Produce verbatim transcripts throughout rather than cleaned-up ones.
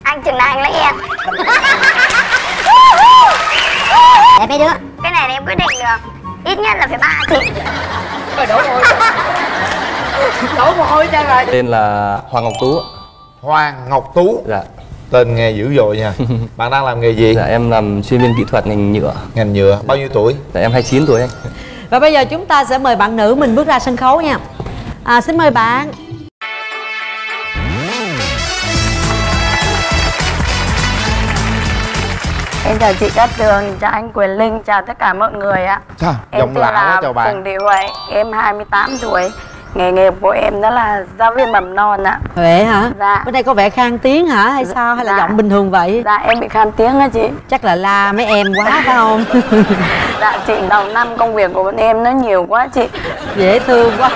Anh chừng nào anh lấy em? Đẹp mấy đứa. Cái này em quyết định được. Ít nhất là phải ba chị. Rồi đổ mồ hôi. Đổ mồ hôi cho rồi. Tên là Hoàng Ngọc Tú. Hoàng Ngọc Tú. Dạ. Tên nghe dữ dội nha. Bạn đang làm nghề gì? Dạ em làm chuyên viên kỹ thuật ngành nhựa. Ngành nhựa. Bao nhiêu tuổi? Dạ em hai mươi chín tuổi anh. Và bây giờ chúng ta sẽ mời bạn nữ mình bước ra sân khấu nha. À, xin mời bạn. Em chào chị Cát Tường, chào anh Quyền Linh, chào tất cả mọi người ạ. Sao? Em Giọng tên lạ là quá, chào bạn. Phùng Thị Huệ, em hai mươi tám tuổi. Nghề nghiệp của em đó là giáo viên mầm non ạ. Huệ hả? Dạ. Bữa nay có vẻ khang tiếng hả hay sao, hay là Dạ. giọng bình thường vậy? Dạ em bị khan tiếng á chị. Chắc là la mấy em quá phải không? Dạ chị, đầu năm công việc của bọn em nó nhiều quá chị. Dễ thương quá.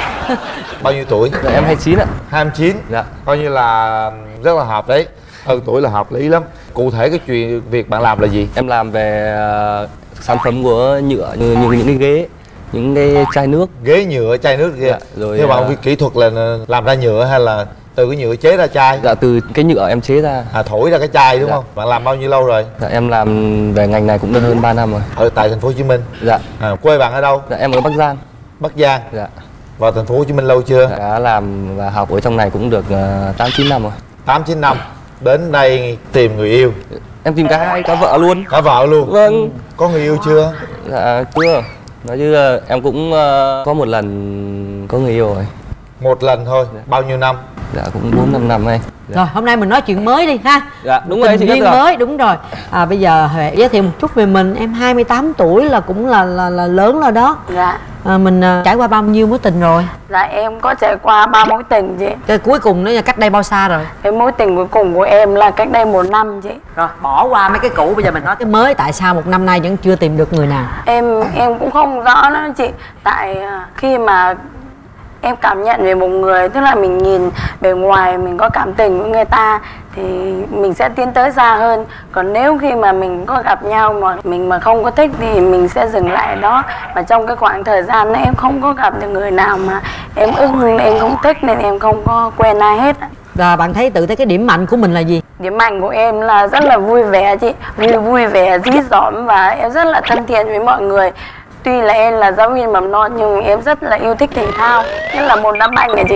Bao nhiêu tuổi? Dạ em hai mươi chín ạ. hai mươi chín. Dạ. Coi như là rất là hợp đấy. Hơn tuổi là hợp lý lắm. Cụ thể cái chuyện việc bạn làm là gì? Em làm về uh, sản phẩm của nhựa như, như những cái ghế, những cái chai nước. Ghế nhựa, chai nước kia. Dạ, rồi, Theo bạn à, việc kỹ thuật là làm ra nhựa hay là từ cái nhựa chế ra chai? Dạ từ cái nhựa em chế ra. À, thổi ra cái chai đúng Dạ. không? Bạn làm bao nhiêu lâu rồi? Dạ em làm về ngành này cũng được hơn ba năm rồi. Ở tại thành phố Hồ Chí Minh. Dạ. À, quê bạn ở đâu? Dạ em ở Bắc Giang. Bắc Giang. Dạ. Vào thành phố Hồ Chí Minh lâu chưa? Dạ, đã làm và học ở trong này cũng được uh, tám chín năm rồi. tám chín năm. Đến đây tìm người yêu. Em tìm cả hai cả vợ luôn. Cả vợ luôn. Vâng. Có người yêu chưa? Dạ chưa. Nói chứ uh, em cũng uh, có một lần có người yêu rồi. Một lần thôi. Dạ. Bao nhiêu năm? Dạ cũng bốn năm năm anh. Dạ. Rồi hôm nay mình nói chuyện mới đi ha. Dạ đúng rồi chị Tình duyên Cát Tường. mới, đúng rồi. À, bây giờ Huệ giới thiệu một chút về mình. Em hai mươi tám tuổi là cũng là là, là lớn rồi đó. Dạ. À, mình à, trải qua bao nhiêu mối tình rồi? Dạ em có trải qua ba mối tình chị. Cái cuối cùng nó là cách đây bao xa rồi? Cái mối tình cuối cùng của em là cách đây một năm chị. Rồi bỏ qua mấy cái cũ, bây giờ mình nói cái mới. Tại sao một năm nay vẫn chưa tìm được người nào? Em em cũng không rõ nữa chị. Tại à, khi mà em cảm nhận về một người, tức là mình nhìn bề ngoài mình có cảm tình với người ta thì mình sẽ tiến tới xa hơn. Còn nếu khi mà mình có gặp nhau mà mình mà không có thích thì mình sẽ dừng lại đó. Mà trong cái khoảng thời gian đó em không có gặp được người nào mà em ưng, em không thích nên em không có quen ai hết. Và bạn thấy tự thấy cái điểm mạnh của mình là gì? Điểm mạnh của em là rất là vui vẻ chị. Vui, vui vẻ, dí dỏm và em rất là thân thiện với mọi người. Tuy là em là giáo viên mầm non nhưng em rất là yêu thích thể thao, nhất là môn đá banh này chị.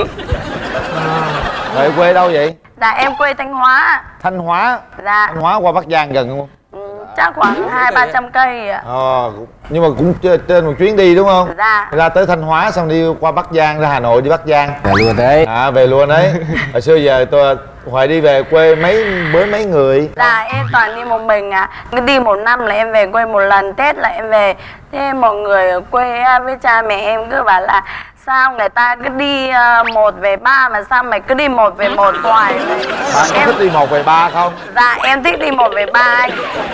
Vậy quê đâu vậy? Dạ em quê Thanh Hóa. Thanh Hóa. Dạ. Thanh Hóa qua Bắc Giang gần không? Ừ, chắc khoảng hai ba trăm cây ạ. Ờ, nhưng mà cũng trên- trên một chuyến đi đúng không? Dạ. Ra tới Thanh Hóa xong đi qua Bắc Giang, ra Hà Nội đi Bắc Giang. Dạ luôn đấy. À về luôn đấy. Hồi xưa giờ tôi Hoài đi về quê mấy với mấy người. Dạ em toàn đi một mình ạ. Cứ đi một năm là em về quê một lần, Tết là em về. Thế mọi người ở quê với cha mẹ em cứ bảo là sao người ta cứ đi uh, một về ba mà sao mày cứ đi một về một hoài vậy? Bạn có Em, thích đi một về ba không? dạ em thích đi một về ba anh.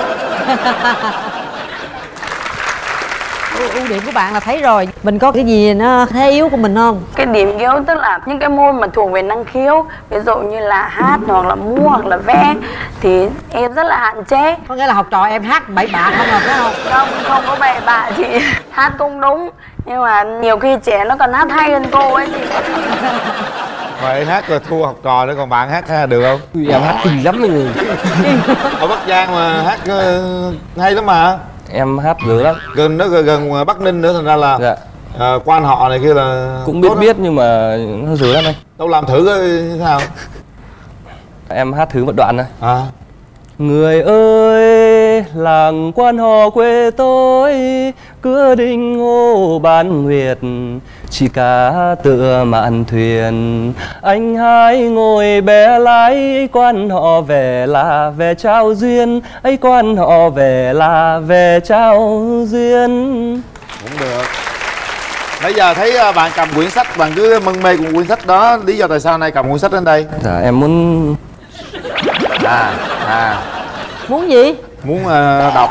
Ưu ưu điểm của bạn là thấy rồi. Mình có cái gì nó thế yếu của mình không? Cái điểm yếu tức là những cái môn mà thuộc về năng khiếu, ví dụ như là hát hoặc là múa hoặc là vẽ thì em rất là hạn chế. Có nghĩa là học trò em hát bậy bạ không, phải không? Không, không có bậy bạ chị. Hát cũng đúng nhưng mà nhiều khi trẻ nó còn hát hay hơn cô ấy chị. Vậy hát rồi thua học trò nữa, còn bạn hát ha, được không? Em hát kinh lắm rồi. Ở Bắc Giang mà hát ờ, hay lắm mà. Em hát dữ lắm. Gần nó gần, gần Bắc Ninh nữa thành ra là Dạ. à, quan họ này kia là Cũng biết tốt biết nhưng mà nó dữ lắm anh. đâu làm thử coi thế nào. Em hát thử một đoạn thôi. À. Người ơi, làng quan họ quê tôi, cửa đình ngô ban nguyệt, chỉ cá tựa mạn thuyền. Anh hai ngồi bè lái, quan họ về là về trao duyên, ấy quan họ về là về trao duyên. Cũng được. Bây giờ thấy à, bạn cầm quyển sách, bạn cứ mân mê cùng quyển sách đó. Lý do tại sao nay cầm quyển sách đến đây? Dạ em muốn À, à Muốn gì? muốn à, đọc.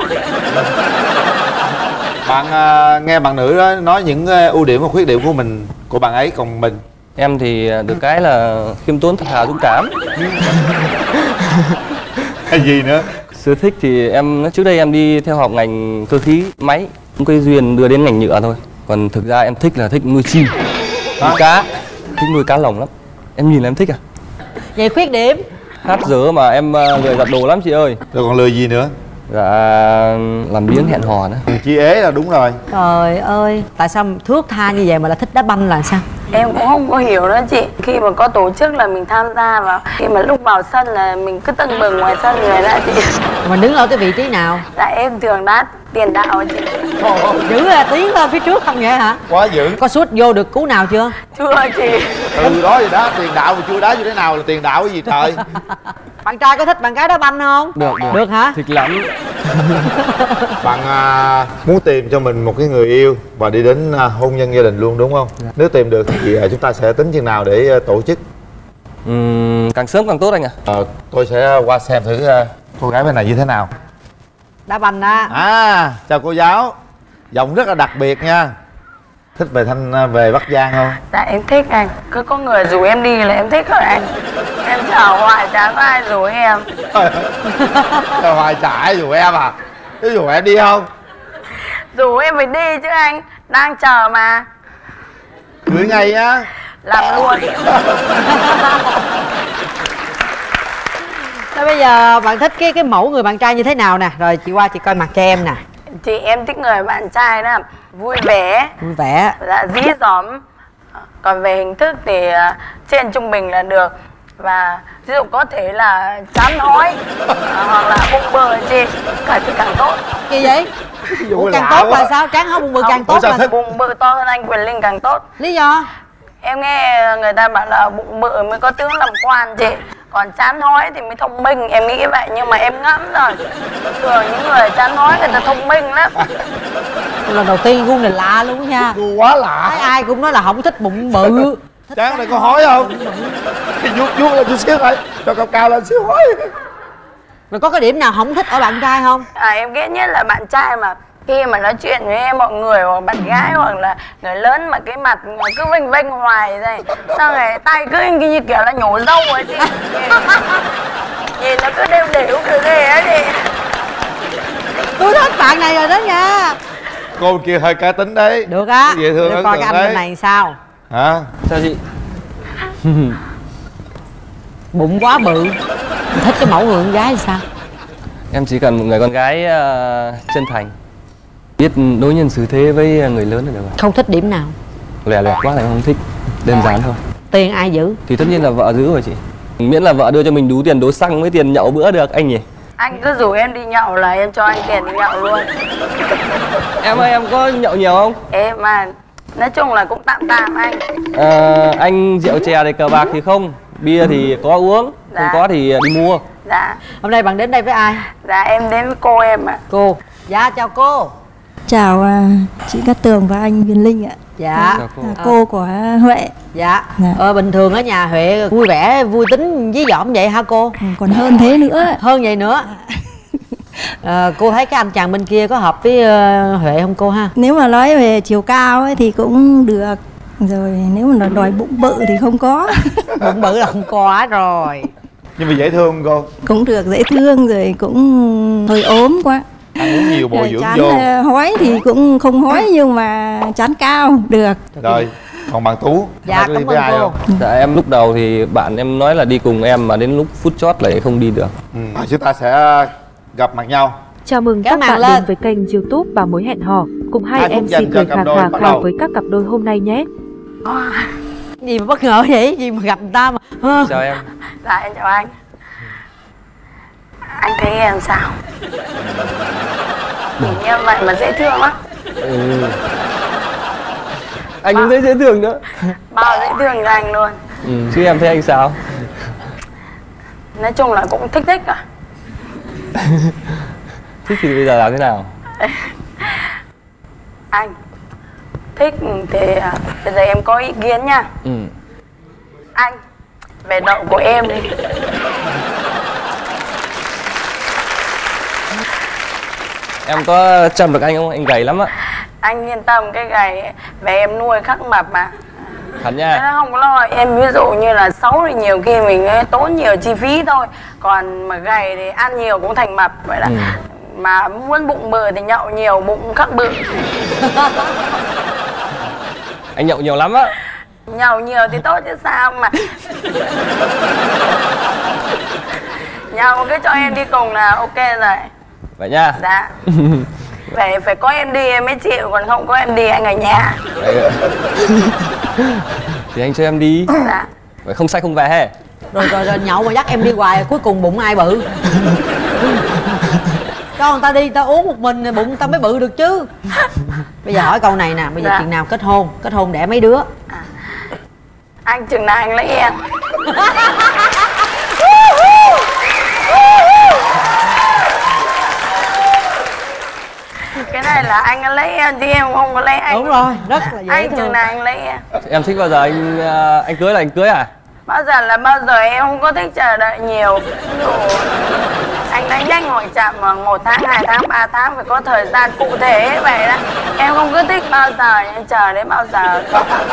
Bạn à, nghe bạn nữ đó nói những à, ưu điểm và khuyết điểm của mình, của bạn ấy, còn mình em thì được cái là khiêm tốn, thật thà, dũng cảm. cái gì nữa? Sở thích thì em trước đây em đi theo học ngành cơ khí máy, cũng cái duyên đưa đến ngành nhựa thôi. Còn thực ra em thích là thích nuôi chim, nuôi cá, thích nuôi cá lồng lắm. Em nhìn là em thích à. Vậy khuyết điểm? Hát dở mà em uh, lười giặt đồ lắm chị ơi. Rồi còn lười gì nữa? Dạ làm biếng hẹn hò nữa. Chi ế là đúng rồi. Trời ơi, tại sao thước tha như vậy mà lại thích đá banh là sao? Em cũng không có hiểu nữa chị. Khi mà có tổ chức là mình tham gia vào, khi mà lúc vào sân là mình cứ tưng bừng ngoài sân người đó chị. Mà đứng ở cái vị trí nào? Dạ em thường đá tiền đạo chị. Giữ là tiến lên phía trước không vậy hả? Quá dữ. Có sút vô được cú nào chưa? Chưa chị. Từ đó thì đá tiền đạo mà chưa đá như thế nào là tiền đạo cái gì trời. Bạn trai có thích bạn gái đá banh không? Được, được. Được hả? Thích lắm. Bạn à, muốn tìm cho mình một cái người yêu và đi đến à, hôn nhân gia đình luôn đúng không? Dạ. Nếu tìm được thì à, chúng ta sẽ tính chừng nào để à, tổ chức? Uhm, càng sớm càng tốt anh ạ. À, tôi sẽ qua xem thử à, cô gái bên này như thế nào. Đá banh đó. À, chào cô giáo. Giọng rất là đặc biệt nha. Thích về Thanh à, về Bắc Giang không? Dạ em thích anh. Cứ có người rủ em đi là em thích rồi anh. Em chờ hoài chả có ai rủ em. Chờ hoài chả ai rủ em à? Thế rủ em đi không? Rủ em phải đi chứ anh. Đang chờ mà. Cưới ngay á. Làm luôn. Thế bây giờ bạn thích cái cái mẫu người bạn trai như thế nào nè? Rồi chị qua chị coi mặt cho em nè. Chị em thích người bạn trai đó vui vẻ, Vui vẻ. dạ, dí dỏm. Còn về hình thức thì uh, trên trung bình là được. Và ví dụ có thể là chán hói uh, hoặc là bụng bự chị, càng thì càng tốt. Gì vậy? Ủa, càng tốt là sao? Tráng hông bụng bự càng tốt là... Bụng bự to hơn anh Quyền Linh càng tốt. Lý do? Em nghe người ta bảo là bụng bự mới có tướng làm quan chị. Còn chán hói thì mới thông minh, em nghĩ vậy nhưng mà em ngẫm rồi. Thường những người chán hói người ta thông minh lắm. Lần đầu tiên gu này lạ luôn nha. Gu quá lạ. Thấy ai cũng nói là không thích bụng bự. Tráng này có hói không? Vuốt vuốt lên chút xíu thôi, cho cao cao lên xíu hói. Rồi có cái điểm nào không thích ở bạn trai không? À, em ghét nhất là bạn trai mà khi mà nói chuyện với em mọi người hoặc bạn gái hoặc là người lớn mà cái mặt cứ vênh vênh hoài này, sao này tay cứ như kiểu là nhổ râu ấy chị. Nhìn nó cứ đều đều kiểu ghê ấy chị. Tôi thích bạn này rồi đó nha. Cô kia hơi cá tính đấy. Được á. Dễ thương. Để coi cái anh bên này sao. Hả? Sao chị? Bụng quá bự. Thích cái mẫu người con gái thì sao? Em chỉ cần một người con gái uh, chân thành, biết đối nhân xử thế với người lớn là được rồi. Không thích điểm nào? Lẻ lẻ quá là em không thích. Đơn giản thôi. Tiền ai giữ? Thì tất nhiên là vợ giữ rồi chị. Miễn là vợ đưa cho mình đủ tiền đổ xăng với tiền nhậu bữa được anh nhỉ. Anh cứ rủ em đi nhậu là em cho anh tiền đi nhậu luôn. Em ơi, em có nhậu nhiều không? Em mà nói chung là cũng tạm tạm anh. À, anh rượu chè thì cờ bạc thì không, bia thì có uống, Dạ. không có thì đi mua. Dạ. Hôm nay bạn đến đây với ai? Dạ em đến với cô em ạ. Cô. Dạ chào cô. Chào à, chị Cát Tường và anh Huyền Linh ạ. Dạ. Chào cô. À, cô của Huệ. Dạ. Dạ. Ờ, bình thường ở nhà Huệ vui vẻ, vui tính, dí dỏm vậy hả cô? Ừ, còn hơn thế nữa. Hơn vậy nữa. À, cô thấy cái anh chàng bên kia có hợp với uh, Huệ không cô ha? Nếu mà nói về chiều cao ấy thì cũng được. Rồi nếu mà đòi bụng bự thì không có. Bụng bự là không có rồi. Nhưng mà dễ thương cô. Cũng được, dễ thương rồi cũng hơi ốm quá. Ăn uống nhiều bồi Rồi dưỡng chán vô. à, hói thì cũng không hói nhưng mà chán cao được. Rồi, còn bạn Tú. Dạ Bạn có đi cảm với ơn ai cô. không? Dạ em lúc đầu thì bạn em nói là đi cùng em mà đến lúc phút chót lại không đi được. Ừ. À, chúng ta sẽ gặp mặt nhau. Chào mừng Kéo các màn bạn lên. đến với kênh YouTube Bà Mối Hẹn Hò cùng hai Hai phút em dành xê cho cười cặp khà đôi, khà bắt khà đầu. với các cặp đôi hôm nay nhé. Gì mà bất ngờ vậy? Gì mà gặp người ta mà hơ. Chào em. Dạ em chào anh. Anh thấy em sao? Nhìn em vậy mà dễ thương lắm. Ừ. Anh cũng thấy dễ thương nữa. Bao dễ thương cho anh luôn. Ừ. Chứ em thấy anh sao? Nói chung là cũng thích thích à. Thích thì bây giờ làm thế nào? Anh thích thì à, bây giờ em có ý kiến nha. Ừ. Anh về đậu của em đi. Em có chăm được anh không? Anh gầy lắm á. Anh yên tâm, cái gầy về em nuôi khắc mập mà. Thật Thế nha. nó không có lo. Em ví dụ như là xấu thì nhiều khi mình tốn nhiều chi phí thôi. Còn mà gầy thì ăn nhiều cũng thành mập. Vậy là Ừ. mà muốn bụng bự thì nhậu nhiều, bụng khắc bự. Anh nhậu nhiều lắm á. Nhậu nhiều thì tốt chứ sao mà. Nhau cứ cho em đi cùng là ok rồi. Vậy nha. Dạ. Phải phải có em đi em mới chịu, còn không có em đi anh ở nhà. Vậy thì anh cho em đi. Dạ. Vậy không say không về he. Rồi, rồi rồi nhậu mà dắt em đi hoài cuối cùng bụng ai bự. Cho người ta đi, người ta uống một mình bụng người ta mới bự được chứ. Bây giờ hỏi câu này nè, bây giờ dạ. chừng nào kết hôn? Kết hôn đẻ mấy đứa? À. Anh chừng nào anh lấy em? Cái này là anh lấy em chứ em không có lấy anh. Đúng rồi, rất là dễ anh thương. chừng nào anh lấy em? Em thích bao giờ anh anh cưới là anh cưới à? Bao giờ là bao giờ, em không có thích chờ đợi nhiều. Anh đánh nhanh hỏi chậm mà một tháng, hai tháng, ba tháng phải có thời gian cụ thể vậy đó. Em không cứ thích bao giờ, em chờ đến bao giờ.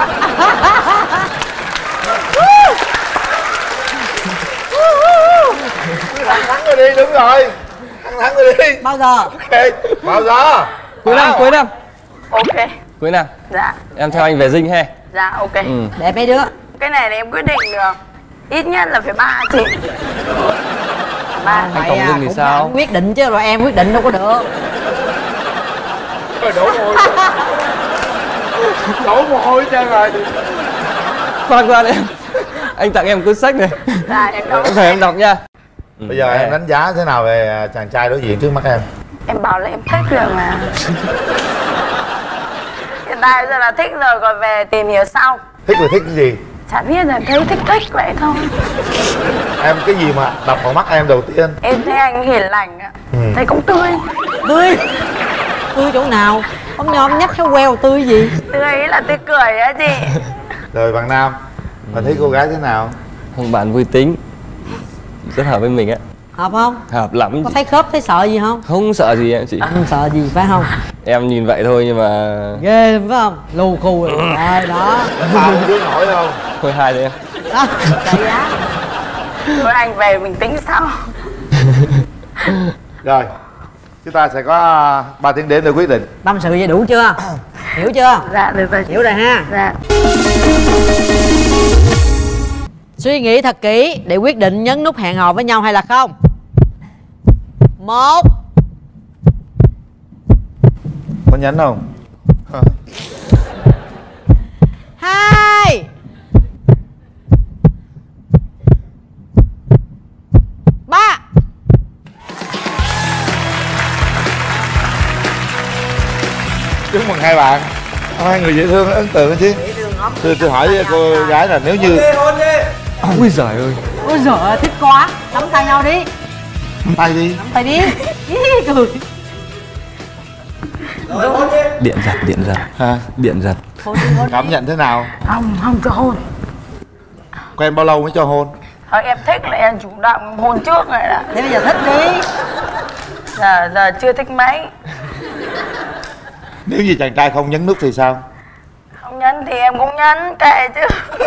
Thắng thắng rồi đi, đúng rồi. Thắng thắng rồi đi. Bao giờ? Ok. Bao giờ? Cuối năm, cuối năm. Ok. Cuối năm. Dạ. Em theo anh về Dinh he. Dạ ok. Ừ. Để mấy đứa. Cái này là em quyết định được. Ít nhất là phải ba chị. Ba. Anh Vậy Tổng à, Dinh thì cũng sao? anh quyết định chứ rồi em quyết định đâu có được. Rồi đổ mồ hôi. Đổ mồ hôi hết trơn rồi. Khoan khoan em. Anh tặng em cuốn sách này. Dạ em đọc. Em phải em đọc nha. Bây giờ em đánh giá thế nào về chàng trai đối diện trước mắt em? Em bảo là em thích rồi mà. Hiện tại giờ là thích rồi, còn về tìm hiểu sau. Thích là thích cái gì? Chả biết là thấy thích thích vậy thôi. Em cái gì mà đập vào mắt em đầu tiên? Em thấy anh hiền lành ạ. Ừ. Thấy cũng tươi. Tươi. Tươi chỗ nào? Ông nhom nhắc cái queo tươi gì? Tươi ấy là tươi cười á chị. Rồi bạn nam, bạn thấy cô gái thế nào? Không, bạn vui tính, rất hợp với mình á. Hợp không? Hợp lắm. Có thấy khớp, thấy sợ gì không? Không sợ gì em chị. Không sợ gì phải không? Em nhìn vậy thôi nhưng mà Ghê phải không? Lù khù rồi. Rồi đó. Bao không biết nổi không? thôi hai đấy em. Đó, chạy á. Thôi anh về mình tính sau. Rồi, chúng ta sẽ có ba tiếng đếm để quyết định. Tâm sự vậy đủ chưa? Hiểu chưa? Dạ được rồi. Hiểu rồi ha. Dạ. Suy nghĩ thật kỹ để quyết định nhấn nút hẹn hò với nhau hay là không. Một. Có nhấn không? Hai. Ba. Chúc mừng hai bạn. Hai người dễ thương, ấn tượng chứ. Tôi, tôi hỏi cô gái là nếu như Ui giời ơi. Ôi giời, thích quá. Nắm tay nhau đi. nắm tay đi. Nắm tay đi. Cười. Điện giật, điện giật. Hả? Điện giật. Cảm nhận thế nào? Không, không cho hôn. Quen bao lâu mới cho hôn? Thôi em thích là em chủ động hôn trước rồi đó. Thế bây giờ thích đi. Giờ giờ chưa thích mấy. Nếu như chàng trai không nhấn nút thì sao? Không nhấn thì em cũng nhấn, kệ chứ.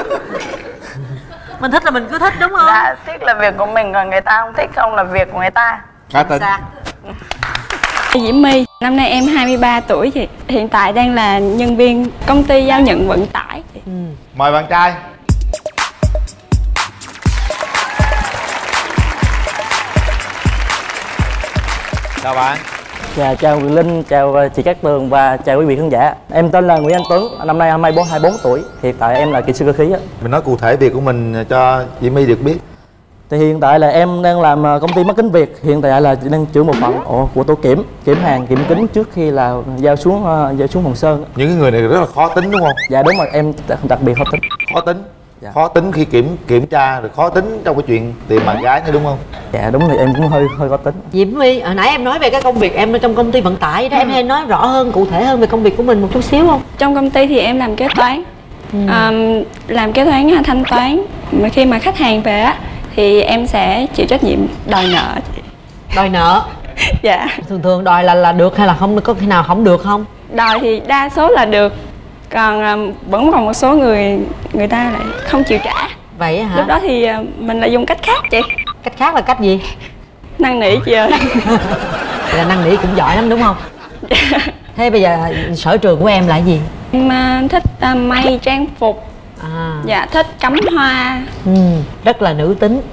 Mình thích là mình cứ thích đúng không? Dạ, thích là việc của mình, còn người ta không thích không là việc của người ta. Cá tính. Diễm My, năm nay em hai mươi ba tuổi chị. Hiện tại đang là nhân viên công ty giao nhận vận tải chị. Ừ. Mời bạn trai. Chào bạn. Dạ, chào Quyền Linh, chào chị Cát Tường và chào quý vị khán giả. Em tên là Nguyễn Anh Tuấn, năm nay hai mươi bốn tuổi. Hiện tại em là kỹ sư cơ khí á. Mình nói cụ thể việc của mình cho Diễm My được biết. Thì hiện tại là em đang làm công ty mắt kính Việt. Hiện tại là đang trưởng một phận ồ, của tổ kiểm, kiểm hàng, kiểm kính trước khi là giao xuống giao xuống Hồng Sơn. Những cái người này rất là khó tính đúng không? Dạ đúng rồi, em đặc biệt khó tính. Khó tính. Dạ. Khó tính khi kiểm kiểm tra, rồi khó tính trong cái chuyện tìm bạn gái nữa đúng không? Dạ đúng rồi, em cũng hơi hơi khó tính. Diễm My, hồi nãy em nói về cái công việc em ở trong công ty vận tải đó, ừ. em hay nói rõ hơn, cụ thể hơn về công việc của mình một chút xíu không? Trong công ty thì em làm kế toán, ừ. um, làm kế toán thanh toán. Mà khi mà khách hàng về á thì em sẽ chịu trách nhiệm đòi nợ. Đòi nợ? Dạ. Thường thường đòi là là được hay là không, có khi nào không được không? Đòi thì đa số là được, còn um, vẫn còn một số người người ta lại không chịu trả. Vậy hả? Lúc đó thì uh, mình lại dùng cách khác chị. Cách khác là cách gì? Năn nỉ chị ơi. Là năn nỉ cũng giỏi lắm đúng không? Thế bây giờ sở trường của em là gì? Em uh, thích uh, may trang phục. À. Dạ, thích cắm hoa. Ừ, rất là nữ tính.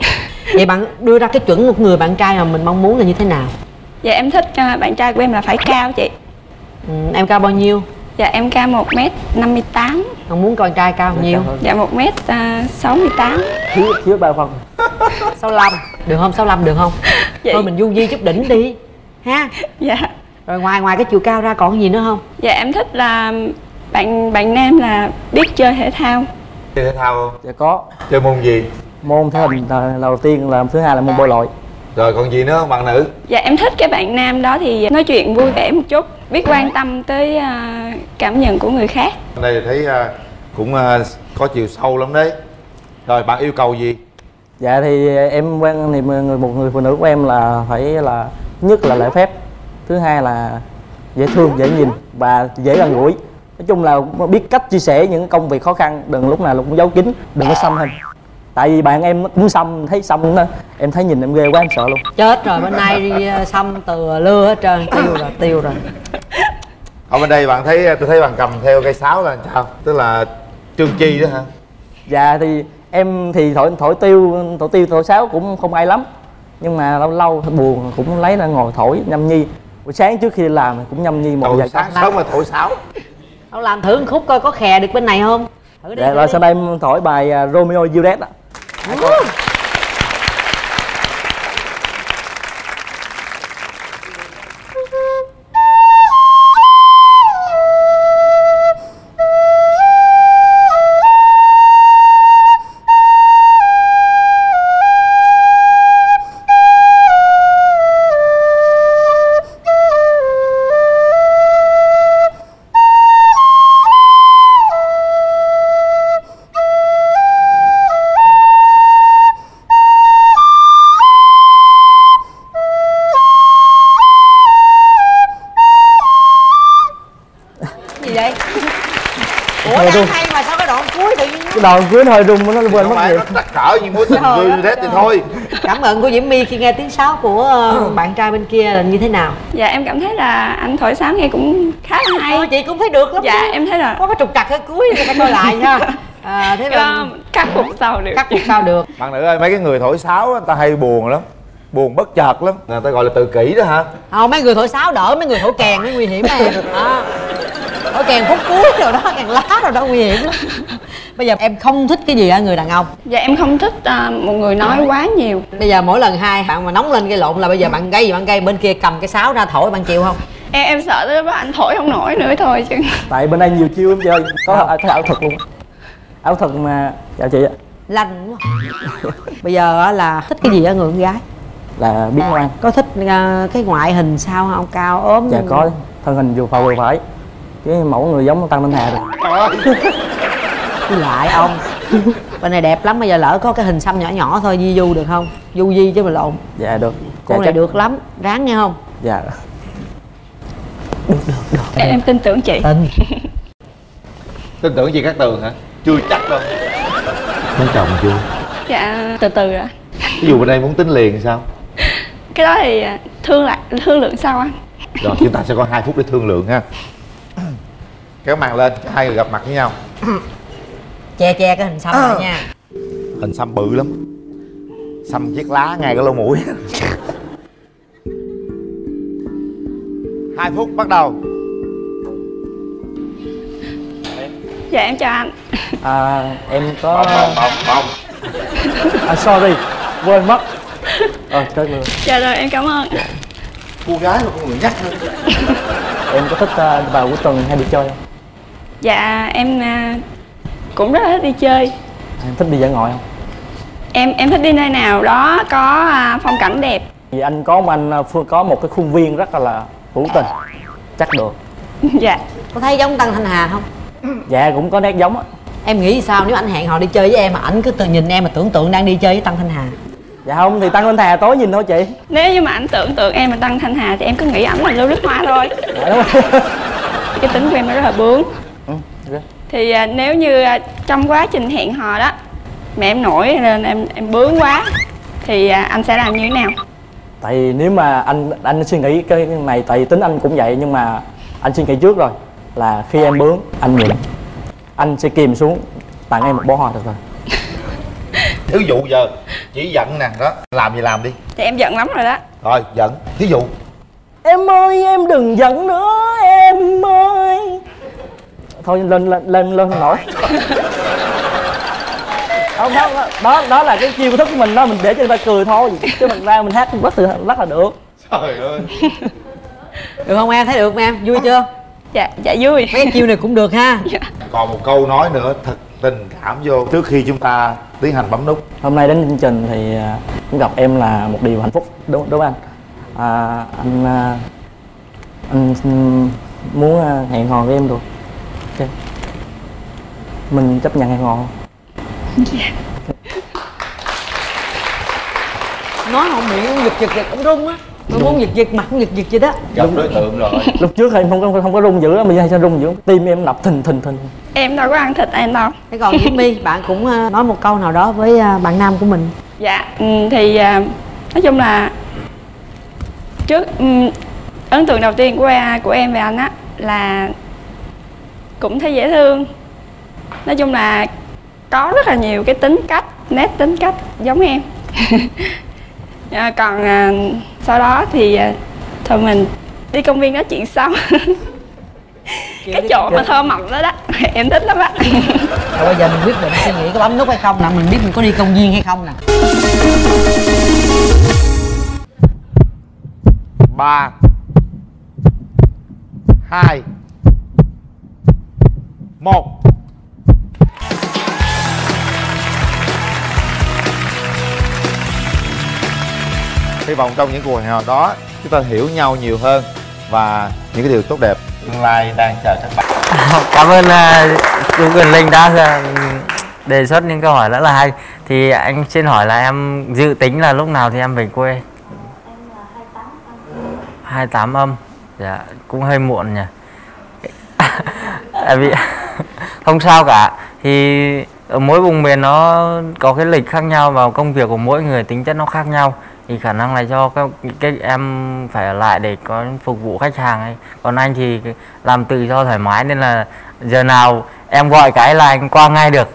Vậy bạn đưa ra cái chuẩn một người bạn trai mà mình mong muốn là như thế nào? Dạ em thích uh, bạn trai của em là phải cao chị. Ừ, em cao bao nhiêu? Dạ em cao một mét năm mươi tám. Ông muốn con trai cao bao nhiêu? Dạ một mét sáu mươi tám. Thiếu thiếu ba phần. sáu lăm. Được không? sáu lăm được không? Vậy... Thôi mình du di chút đỉnh đi ha. Dạ. Rồi ngoài ngoài cái chiều cao ra còn gì nữa không? Dạ em thích là bạn bạn nam là biết chơi thể thao. Chơi thể thao không? Dạ có. Chơi môn gì? Môn thể hình là đầu tiên, là thứ hai là môn bơi lội. Rồi còn gì nữa không bạn nữ? Dạ em thích cái bạn nam đó thì nói chuyện vui vẻ một chút, biết quan tâm tới uh, cảm nhận của người khác. Đây thấy uh, cũng uh, có chiều sâu lắm đấy. Rồi bạn yêu cầu gì? Dạ thì em quen thì người một người phụ nữ của em là phải là thứ nhất là lễ phép, thứ hai là dễ thương, dễ nhìn và dễ gần gũi. Nói chung là biết cách chia sẻ những công việc khó khăn, đừng lúc nào cũng giấu kín, đừng có xăm hình. Tại vì bạn em cũng xăm, thấy xăm nó em thấy nhìn em ghê quá em sợ luôn. Chết rồi, bên nay đi xăm từ lưa hết trơn, tiêu rồi, tiêu rồi. Ở bên đây bạn thấy, tôi thấy bạn cầm theo cây sáo là sao? Tức là trương chi đó hả? Dạ thì em thì thổi thổi tiêu, thổi tiêu thổi sáo cũng không ai lắm, nhưng mà lâu lâu buồn cũng lấy ra ngồi thổi nhâm nhi. Buổi sáng trước khi đi làm cũng nhâm nhi một vài sáng sớm mà thổi sáo. Ông làm thử một khúc coi có khè được bên này không? Thử đi. Dạ, rồi sau đây em thổi bài uh, Romeo Juliet á. Hay mà sao cái đoạn cuối tự nhiên cái đoạn cuối nó hơi rung, nó quên mất nhiều. Nó trắc trở như mối tình vui như thế thì thôi. Cảm nhận của Diễm My khi nghe tiếng sáo của uh, bạn trai bên kia là như thế nào? Dạ em cảm thấy là anh thổi sáo nghe cũng khá là hay. Ờ, chị cũng thấy được lắm. Dạ chứ. Em thấy là có cái trục trặc ở cuối phải coi lại nha. À, thế mà cắt phục sau được. Cắt phục sau được. Bạn nữ ơi, mấy cái người thổi sáo người ta hay buồn lắm, buồn bất chợt lắm, người ta gọi là tự kỷ đó hả? Không, mấy người thổi sáo đỡ, mấy người thổi kèn mới nguy hiểm em. À, thổi kèn phút cuối rồi đó, kèn lá rồi đó nguy hiểm lắm. Bây giờ em không thích cái gì ở người đàn ông? Dạ em không thích uh, một người nói quá nhiều. Bây giờ mỗi lần hai bạn mà nóng lên gây lộn là bây giờ bạn gây gì bạn gây, bên kia cầm cái sáo ra thổi bạn chịu không? Em em sợ tới đó anh thổi không nổi nữa thôi chứ. Tại bên đây nhiều chiêu lắm chơi, có cái ảo thuật luôn. Ảo thuật mà chào chị ạ. Lành quá. Bây giờ là thích cái gì ở người con gái? Là biết ngoan. Có thích uh, cái ngoại hình sao không? Cao ốm? Dạ có, thân hình vừa phải vừa phải. Cái mẫu người giống Tăng Minh Hà rồi. Lại ông. Bên này đẹp lắm, bây giờ lỡ có cái hình xăm nhỏ nhỏ thôi di du được không? Du di chứ mà lộn. Dạ được. Cô dạ, này chắc... được lắm, ráng nghe không? Dạ. Được được được. Em, em tin tưởng chị. Tin. Tin tưởng chị Cát Tường hả? Chưa chắc đâu. Có chồng chưa? Dạ từ từ ạ. Ví dụ bên đây muốn tính liền sao? Cái đó thì thương lại thương lượng sau anh. Rồi chúng ta sẽ có hai phút để thương lượng ha. Kéo màn lên, hai người gặp mặt với nhau. Che che cái hình xăm này nha. Hình xăm bự lắm, xăm chiếc lá ngay cái lỗ mũi. Hai phút bắt đầu. Dạ em chào anh. À em có. Bông bông bông. À sorry, quên mất. Ờ trời ơi. Dạ rồi em cảm ơn. Dạ. Cô gái mà con người nhắc hơn. Em có thích uh, vào cuối tuần hay đi chơi không? Dạ em uh, cũng rất là thích đi chơi. Em thích đi dã ngoại không? Em em thích đi nơi nào đó có uh, phong cảnh đẹp. Vì anh có một anh Phương có một cái khuôn viên rất là, là hữu tình, chắc được. Dạ. Có thấy giống Tăng Thanh Hà không? Dạ cũng có nét giống á. Em nghĩ sao nếu anh hẹn họ đi chơi với em mà ảnh cứ tự nhìn em mà tưởng tượng đang đi chơi với Tăng Thanh Hà? Dạ không thì Tăng Thanh Hà tối nhìn thôi chị. Nếu như mà anh tưởng tượng em là Tăng Thanh Hà thì em cứ nghĩ ảnh là Lưu Đức Hoa thôi. Dạ đúng rồi. Cái tính của em nó rất là bướng. Ừ, okay. Thì à, nếu như à, trong quá trình hẹn hò đó mà em nổi lên em em bướng quá thì à, anh sẽ làm như thế nào? Tại vì nếu mà anh anh suy nghĩ cái này, tại vì tính anh cũng vậy, nhưng mà anh suy nghĩ trước rồi là khi em bướng anh nhịn, anh sẽ kìm xuống tặng em một bó hoa được rồi. thí dụ giờ chỉ giận nè đó, làm gì làm đi. Thì em giận lắm rồi đó. Rồi giận, thí dụ Em ơi em đừng giận nữa em ơi. Thôi lên lên lên lên không nổi. Đó, đó, đó, đó là cái chiêu thức của mình đó, mình để cho người ta cười thôi. Chứ mình ra mình hát rất là, rất là được. trời ơi. Được không em? Thấy được không em? Vui chưa? Dạ, dạ vui. Mấy cái chiêu này cũng được ha. Dạ. Còn một câu nói nữa thật tình cảm vô trước khi chúng ta tiến hành bấm nút. Hôm nay đến chương trình thì cũng gặp em là một điều hạnh phúc, đúng đúng không anh? À, anh anh muốn hẹn hò với em rồi. Ok. Mình chấp nhận hẹn hò. Dạ. Nói không miệng cũng giật giật giật cũng rung á. Tôi muốn giật giật mặt cũng giật giật vậy đó. Gặp đối tượng rồi. Lúc trước thì em không có không có rung dữ lắm, bây giờ sao rung dữ, tim em đập thình thình thình. Em đâu có ăn thịt em đâu. Thế còn Diễm My, bạn cũng nói một câu nào đó với bạn nam của mình. Dạ, thì nói chung là trước ấn tượng đầu tiên của của em về anh á là cũng thấy dễ thương. Nói chung là có rất là nhiều cái tính cách, nét tính cách giống em. À, còn à, sau đó thì à, thôi mình đi công viên nói chuyện sau. Cái chỗ mà thơ mộng đó đó em thích lắm á. Rồi bây giờ mình quyết định suy nghĩ có bấm nút hay không nè, mình biết mình có đi công viên hay không nè. Ba, hai, một. Hy vọng trong những cuộc hẹn hò đó chúng ta hiểu nhau nhiều hơn và những cái điều tốt đẹp tương lai đang chờ các bạn. Cảm ơn uh, chú Quyền Linh đã uh, đề xuất những câu hỏi rất là hay. Thì anh xin hỏi là em dự tính là lúc nào thì em về quê? Em là hai mươi tám âm. Dạ, cũng hơi muộn nhỉ. Vì không sao cả. Thì ở mỗi vùng miền nó có cái lịch khác nhau và công việc của mỗi người tính chất nó khác nhau. Thì khả năng là do các cái em phải ở lại để có phục vụ khách hàng ấy. Còn anh thì làm tự do thoải mái nên là giờ nào em gọi cái là anh qua ngay được.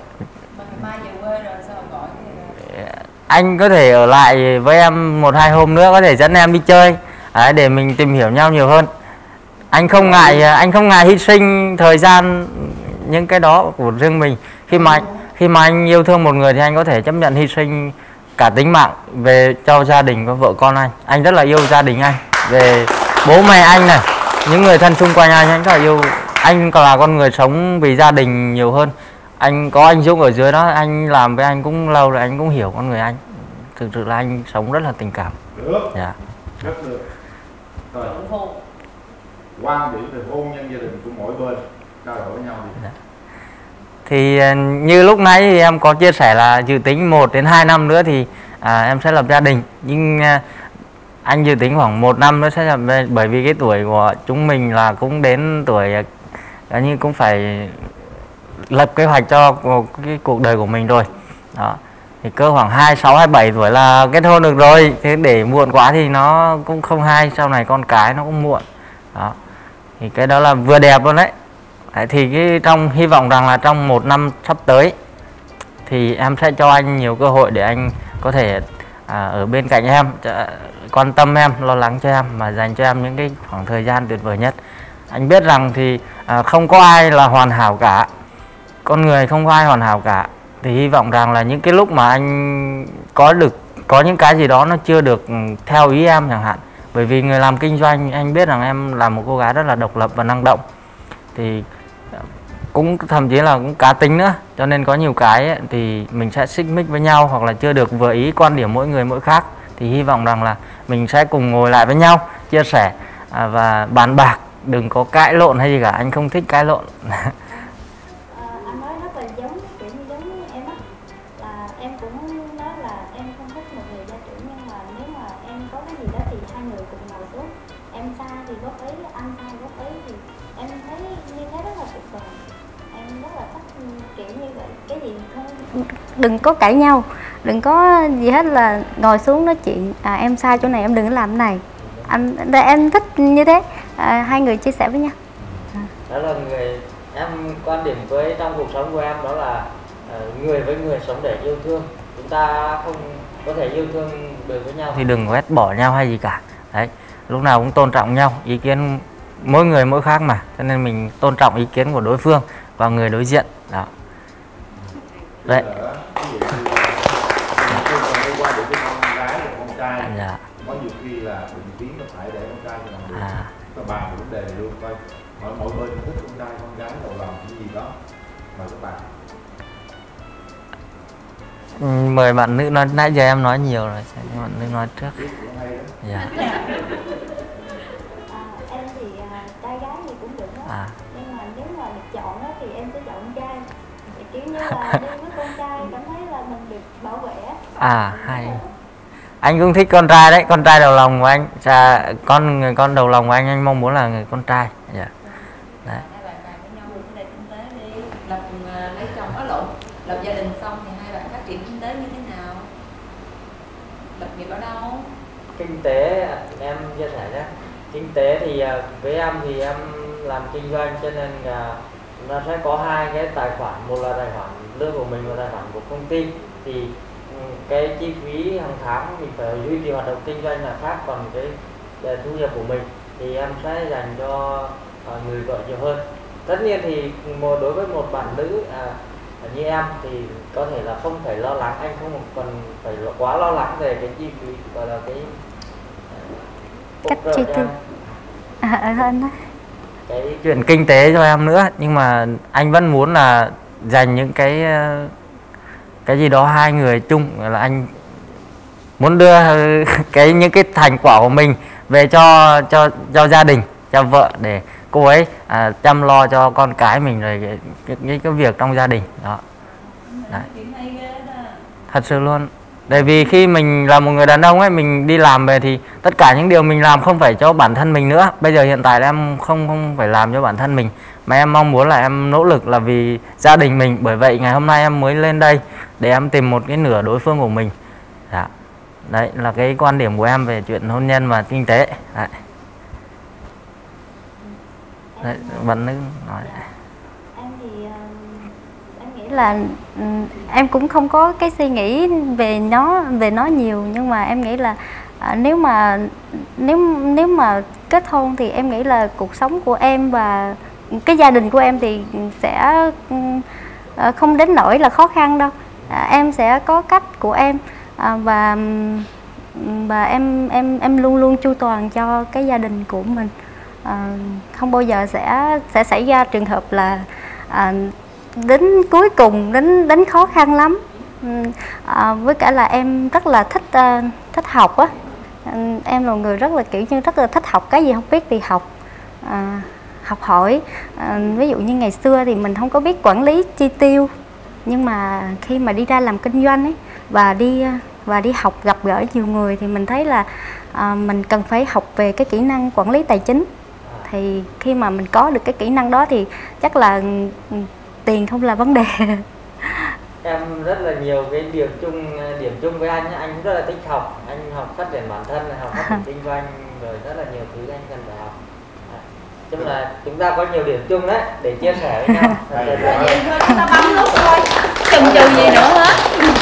Anh có thể ở lại với em một hai hôm nữa, có thể dẫn em đi chơi đấy, để mình tìm hiểu nhau nhiều hơn. Anh không ngại anh không ngại hy sinh thời gian những cái đó của riêng mình. Khi mà khi mà anh yêu thương một người thì anh có thể chấp nhận hy sinh cả tính mạng về cho gia đình và vợ con anh. Anh rất là yêu gia đình anh, về bố mẹ anh này, những người thân xung quanh anh, anh rất là yêu. Anh còn là con người sống vì gia đình nhiều hơn. Anh có anh Dũng ở dưới đó, anh làm với anh cũng lâu rồi, anh cũng hiểu con người anh. Thực sự là anh sống rất là tình cảm. Được. Dạ. Rất được. Rồi. Quan điểm về hôn nhân gia đình của mỗi bên trao đổi với nhau đi. Dạ. Thì như lúc nãy thì em có chia sẻ là dự tính một đến hai năm nữa thì à, em sẽ lập gia đình. Nhưng à, anh dự tính khoảng một năm nữa sẽ lập, bởi vì cái tuổi của chúng mình là cũng đến tuổi à, như cũng phải lập kế hoạch cho cái cuộc đời của mình rồi. Đó. Thì cơ khoảng hai mươi sáu, hai mươi bảy tuổi là kết hôn được rồi. Thế để muộn quá thì nó cũng không hay, sau này con cái nó cũng muộn. Đó. Thì cái đó là vừa đẹp luôn đấy. Đấy, thì cái trong hy vọng rằng là trong một năm sắp tới thì em sẽ cho anh nhiều cơ hội để anh có thể à, ở bên cạnh em, quan tâm em, lo lắng cho em, mà dành cho em những cái khoảng thời gian tuyệt vời nhất. Anh biết rằng thì à, không có ai là hoàn hảo cả, con người không có ai hoàn hảo cả. Thì hy vọng rằng là những cái lúc mà anh có được có những cái gì đó nó chưa được theo ý em chẳng hạn, bởi vì người làm kinh doanh anh biết rằng em là một cô gái rất là độc lập và năng động, thì cũng thậm chí là cũng cá tính nữa, cho nên có nhiều cái ấy, thì mình sẽ xích mích với nhau hoặc là chưa được vừa ý, quan điểm mỗi người mỗi khác. Thì hy vọng rằng là mình sẽ cùng ngồi lại với nhau, chia sẻ à, và bàn bạc, đừng có cãi lộn hay gì cả, anh không thích cãi lộn. Anh nói rất là giống, kiểu như giống em á, là em cũng nói là em không thích một người gia trưởng, nhưng mà nếu mà em có cái gì đó thì hai người cùng ngồi xuống, em sai thì góp ý, anh sai góp ý, thì em thấy như thế rất là tuyệt vời. Em rất là thích kiểu như vậy, cái gì không đừng có cãi nhau, đừng có gì hết, là ngồi xuống nói chuyện, à, em sai chỗ này em đừng có làm cái này, anh em thích như thế, à, hai người chia sẻ với nhau. Đó là người em quan điểm với trong cuộc sống của em, đó là uh, người với người sống để yêu thương, thì chúng ta không có thể yêu thương được với nhau thì đừng ghét bỏ nhau hay gì cả. Đấy, lúc nào cũng tôn trọng nhau, ý kiến mỗi người mỗi khác mà, cho nên mình tôn trọng ý kiến của đối phương và người đối diện đó. Đấy. Dạ. Có nhiều khi là bệnh tiếng nó phải để con trai làm được. À. Các bà một vấn đề này luôn coi. Mỗi mỗi bên thích con trai con gái đầu lòng cái gì đó. Mời các bạn. Ừ, mời bạn nữ nói, nãy giờ em nói nhiều rồi, bạn nữ nói trước. Dạ. À, em thì à, trai gái gì cũng được đó. À. Nhưng mà nếu mà được chọn đó, thì em sẽ chọn con trai. Thì kiểu như là đi với con trai cảm thấy là mình được bảo vệ. À hay. Anh cũng thích con trai đấy, con trai đầu lòng của anh. Chà, con người con đầu lòng của anh anh mong muốn là người con trai. Dạ. Đấy. Lập uh, lấy chồng ở lộn, lập gia đình xong thì hai bạn phát triển kinh tế như thế nào? Lập nghiệp ở đâu? Kinh tế em chia sẻ nhé. Kinh tế thì với em thì em làm kinh doanh cho nên là nó sẽ có hai cái tài khoản, một là tài khoản lương của mình và tài khoản của công ty. Thì cái chi phí hàng tháng mình phải duy trì hoạt động kinh doanh là khác, còn cái thu nhập của mình thì em sẽ dành cho uh, người vợ nhiều hơn. Tất nhiên thì một đối với một bạn nữ à, như em thì có thể là không phải lo lắng, anh không cần phải quá lo lắng về cái chi phí, gọi là cái uh, cách chi tiêu à, ở anh đó. Cái chuyện kinh tế cho em nữa, nhưng mà anh vẫn muốn là dành những cái cái gì đó hai người chung, là anh muốn đưa cái những cái thành quả của mình về cho cho cho gia đình, cho vợ, để cô ấy à, chăm lo cho con cái mình, rồi cái, cái, cái, cái việc trong gia đình đó. Đấy. Thật sự luôn. Tại vì khi mình là một người đàn ông ấy, mình đi làm về thì tất cả những điều mình làm không phải cho bản thân mình nữa. Bây giờ hiện tại là em không không phải làm cho bản thân mình, mà em mong muốn là em nỗ lực là vì gia đình mình. Bởi vậy ngày hôm nay em mới lên đây để em tìm một cái nửa đối phương của mình. Dạ. Đấy là cái quan điểm của em về chuyện hôn nhân và kinh tế. Đấy. Đấy, bạn nữ nói. Em thì em nghĩ là um, em cũng không có cái suy nghĩ về nó về nó nhiều, nhưng mà em nghĩ là à, nếu mà nếu nếu mà kết hôn thì em nghĩ là cuộc sống của em và cái gia đình của em thì sẽ um, không đến nỗi là khó khăn đâu. À, em sẽ có cách của em à, và và em em em luôn luôn chu toàn cho cái gia đình của mình. À, không bao giờ sẽ sẽ xảy ra trường hợp là à, đến cuối cùng đến đến khó khăn lắm. À, với cả là em rất là thích uh, thích học á. Em là người rất là kiểu như rất là thích học, cái gì không biết thì học, à, học hỏi. À, ví dụ như ngày xưa thì mình không có biết quản lý chi tiêu, nhưng mà khi mà đi ra làm kinh doanh ấy và đi và đi học, gặp gỡ nhiều người thì mình thấy là à, mình cần phải học về cái kỹ năng quản lý tài chính. Thì khi mà mình có được cái kỹ năng đó thì chắc là tiền không là vấn đề. Em rất là nhiều cái điểm chung điểm chung với anh, anh rất là thích học, anh học phát triển bản thân, học phát triển kinh doanh, rồi rất là nhiều thứ anh cần phải học. Chung là chúng ta có nhiều điểm chung đấy để chia sẻ với nhau. Chúng ta bấm nút thôi, chừng chừ gì nữa hết.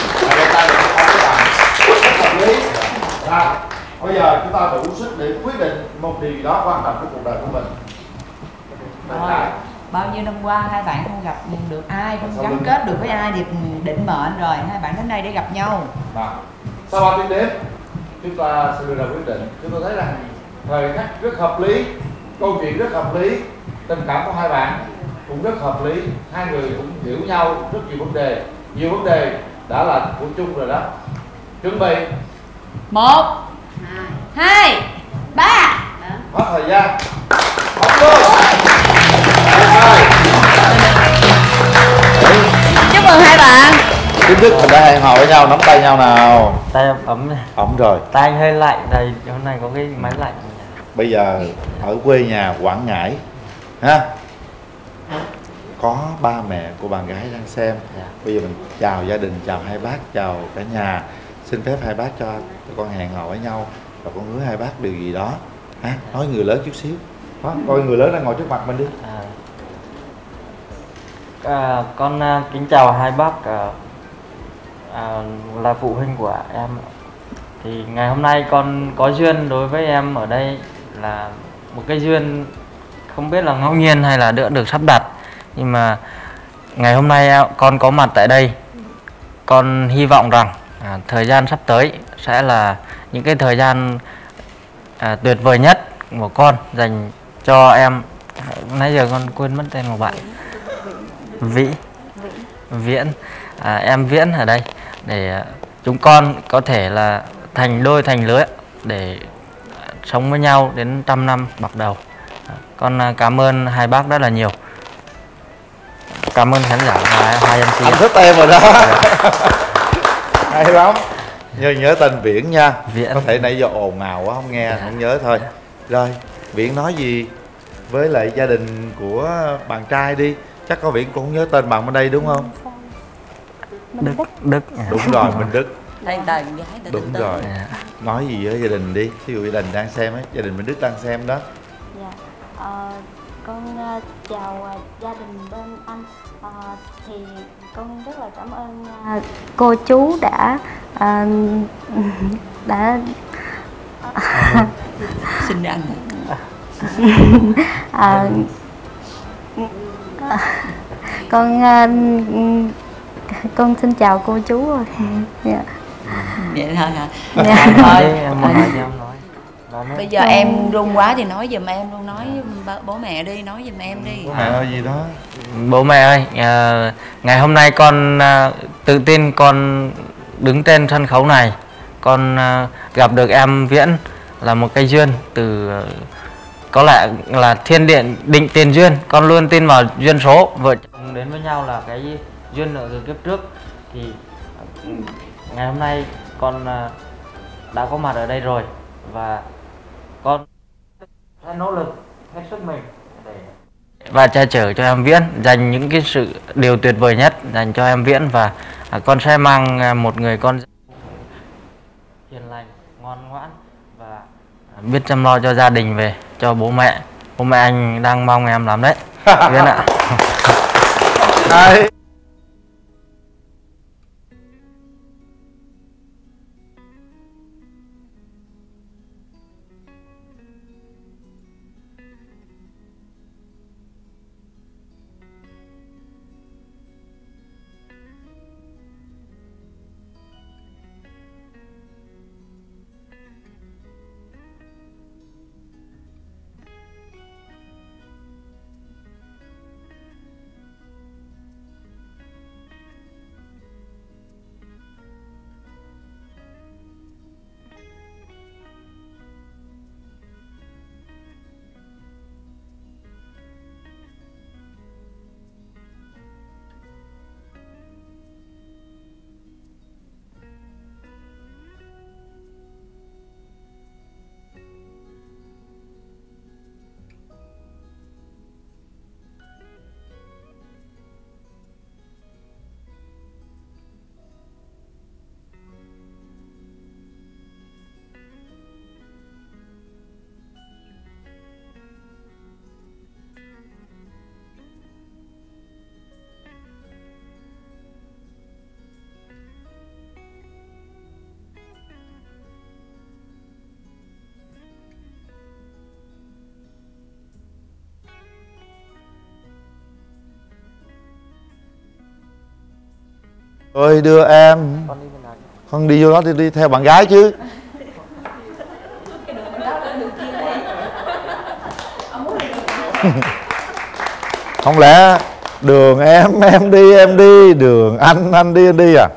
Bây giờ chúng ta đủ sức để quyết định một điều gì đó quan trọng của cuộc đời của mình. Rồi, bao nhiêu năm qua hai bạn không gặp được ai, không gắn kết được với ai thì định mệnh rồi, hai bạn đến đây để gặp nhau. Và sau ba tiếng đếm chúng ta sẽ đưa ra quyết định. Chúng tôi thấy rằng thời khắc rất hợp lý, câu chuyện rất hợp lý, tình cảm của hai bạn cũng rất hợp lý, hai người cũng hiểu nhau rất nhiều vấn đề, nhiều vấn đề đã là của chung rồi đó. Chuẩn bị một, hai, ba. Hết thời gian. Học luôn. Chúc mừng hai bạn. Chính thức mình đã hẹn hò với nhau, nắm tay nhau nào. Tay em ấm này. Ấm rồi. Tay anh hơi lạnh, đây hôm nay có cái máy lạnh. Bây giờ ở quê nhà Quảng Ngãi ha, có ba mẹ của bạn gái đang xem. Dạ. Bây giờ mình chào gia đình, chào hai bác, chào cả nhà. Xin phép hai bác cho con hẹn hò với nhau và con hứa hai bác điều gì đó ha. Nói người lớn chút xíu đó, coi người lớn đang ngồi trước mặt mình đi. À, à, con uh, kính chào hai bác. Uh, à, là phụ huynh của em. Thì ngày hôm nay con có duyên đối với em ở đây là một cái duyên không biết là ngẫu nhiên hay là đã được sắp đặt. Nhưng mà ngày hôm nay con có mặt tại đây, con hy vọng rằng à, thời gian sắp tới sẽ là những cái thời gian à, tuyệt vời nhất của con dành cho em. Nãy giờ con quên mất tên của bạn. Vĩ Viễn à, em Viễn ở đây để chúng con có thể là thành đôi thành lứa để sống với nhau đến trăm năm bạc đầu. Con cảm ơn hai bác rất là nhiều. Cảm ơn khán giả và hai em xê. Anh thích em rồi đó. Hay lắm. Nhớ nhớ tên Viễn nha. Viễn. Có thể nãy giờ ồn ào quá không nghe, dạ. Không nhớ thôi. Rồi, Viễn nói gì với lại gia đình của bạn trai đi. Chắc có Viễn cũng không nhớ tên bạn bên đây đúng không? Đức. Đức. Đúng rồi, Minh Đức. Đây gái đúng rồi. Dạ. Nói gì với gia đình đi. Ví dụ gia đình đang xem ấy, gia đình Minh Đức đang xem đó. Dạ. Ờ, con uh, chào uh, gia đình bên anh. Uh, thì con rất là cảm ơn uh, cô chú đã uh, đã xin anh. à, con uh, con xin chào cô chú rồi. Dạ. Vậy thôi hả? Dạ. Thôi. Nói. Bây giờ em run quá thì nói giùm em luôn, nói bố mẹ đi, nói giùm em đi. Bố mẹ ơi gì đó. Bố mẹ ơi, à, ngày hôm nay con à, tự tin con đứng trên sân khấu này, con à, gặp được em Viễn là một cái duyên từ có lẽ là thiên điện định tiền duyên. Con luôn tin vào duyên số, vợ chồng đến với nhau là cái duyên nợ từ kiếp trước. Thì ngày hôm nay con à, đã có mặt ở đây rồi và con sẽ nỗ lực hết sức mình để và che chở cho em Viễn, dành những cái sự điều tuyệt vời nhất dành cho em Viễn. Và à, con sẽ mang à, một người con hiền lành, ngoan ngoãn và à, biết chăm lo cho gia đình về cho bố mẹ. Bố mẹ anh đang mong em lắm đấy. Viễn ạ. Ơi đưa em. Con đi vô đó thì đi theo bạn gái chứ. Không lẽ đường em em đi em đi, đường anh anh đi anh đi à?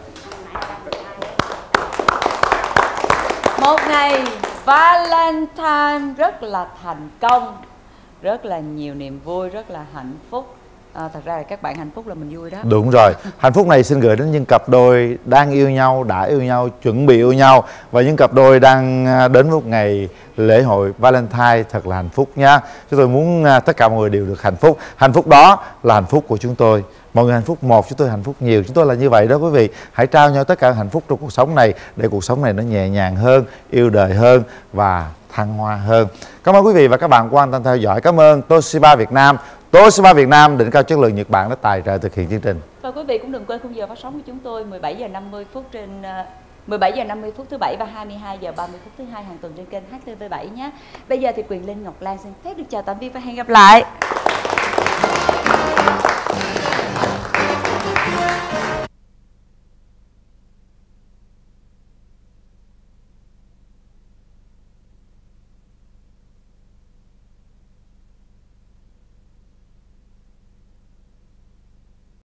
Một ngày Valentine rất là thành công, rất là nhiều niềm vui, rất là hạnh phúc. À, thật ra là các bạn hạnh phúc là mình vui đó. Đúng rồi. Hạnh phúc này xin gửi đến những cặp đôi đang yêu nhau, đã yêu nhau, chuẩn bị yêu nhau, và những cặp đôi đang đến một ngày lễ hội Valentine thật là hạnh phúc nha. Chúng tôi muốn tất cả mọi người đều được hạnh phúc. Hạnh phúc đó là hạnh phúc của chúng tôi. Mọi người hạnh phúc một, chúng tôi hạnh phúc nhiều. Chúng tôi là như vậy đó quý vị. Hãy trao nhau tất cả hạnh phúc trong cuộc sống này để cuộc sống này nó nhẹ nhàng hơn, yêu đời hơn và thăng hoa hơn. Cảm ơn quý vị và các bạn quan tâm theo dõi. Cảm ơn Toshiba Việt Nam, Toshiba Việt Nam, đỉnh cao chất lượng Nhật Bản đã tài trợ thực hiện chương trình. Và quý vị cũng đừng quên khung giờ phát sóng của chúng tôi mười bảy giờ năm mươi phút trên uh, mười bảy giờ năm mươi phút thứ bảy và hai mươi hai giờ ba mươi phút thứ hai hàng tuần trên kênh H T V bảy nhé. Bây giờ thì Quyền Linh, Ngọc Lan xin phép được chào tạm biệt và hẹn gặp lại.